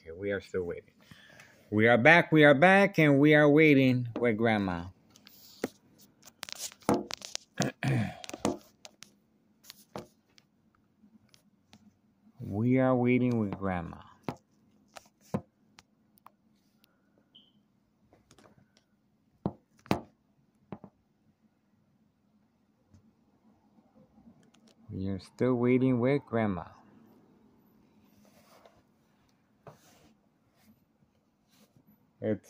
Okay, we are still waiting. We are back, and we are waiting with Grandma. We are waiting with Grandma. We are still waiting with Grandma. It's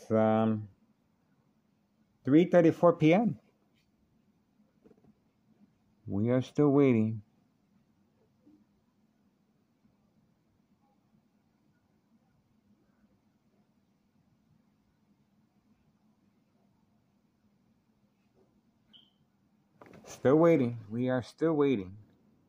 3:34 p.m. We are still waiting. Still waiting. We are still waiting.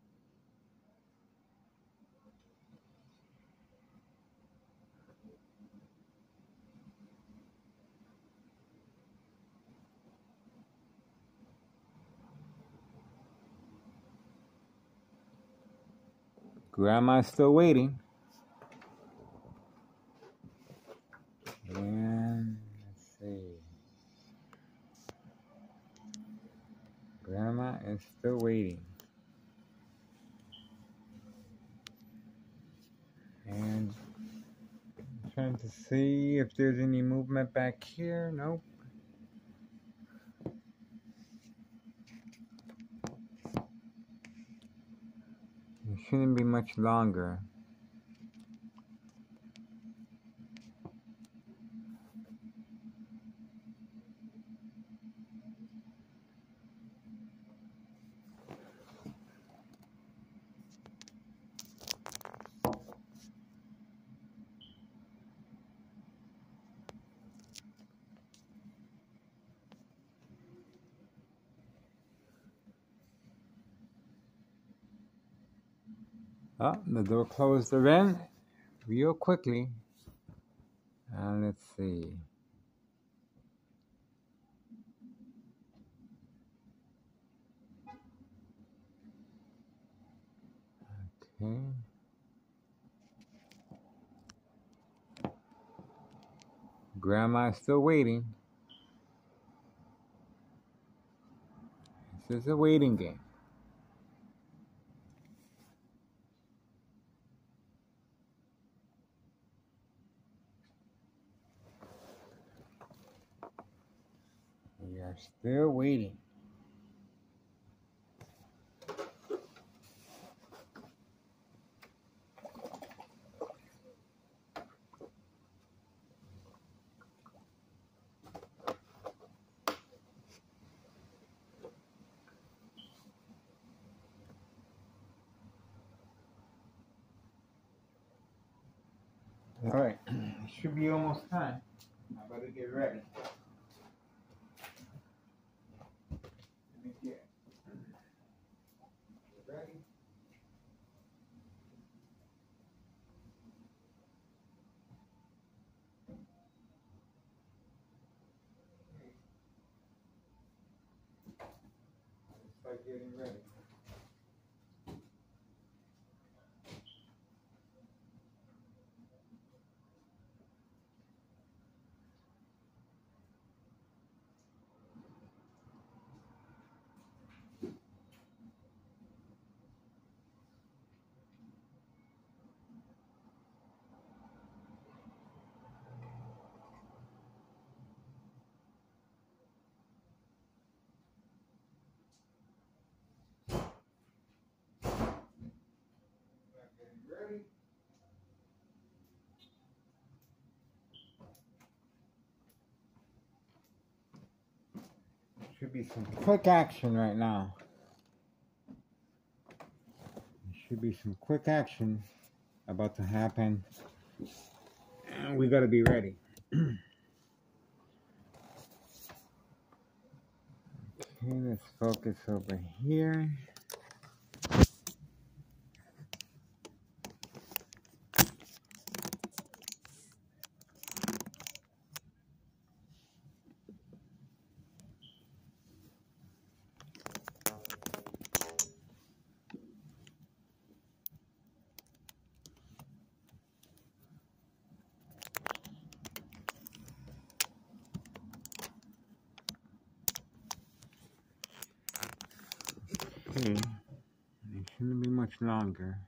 Grandma's still waiting. And let's see. Grandma is still waiting. And I'm trying to see if there's any movement back here. Nope. It shouldn't be much longer. Oh, the door closed again real quickly. Let's see. Okay. Grandma is still waiting. This is a waiting game. We are still waiting. All right, it should be almost time. I better get ready. Let me get ready. Start getting ready. Ready? Should be some quick action right now. There should be some quick action about to happen. And we gotta be ready. Okay, let's focus over here. Okay, it shouldn't be much longer.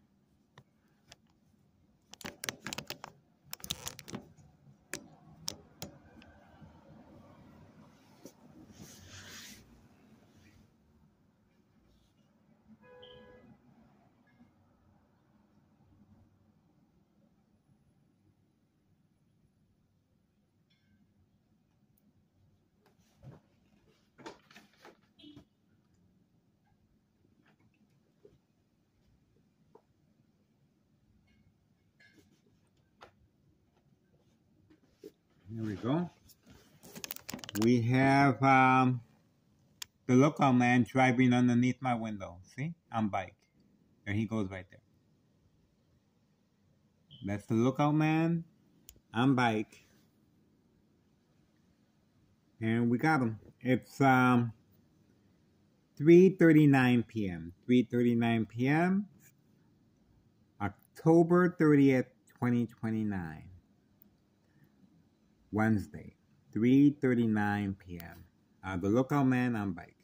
Here we go. We have the lookout man driving underneath my window. See? On bike. There he goes right there. That's the lookout man on bike. And we got him. It's 3:39 p.m. 3:39 p.m. October 30th, 2029. Wednesday, 3:39 p.m. The lookout man on bike.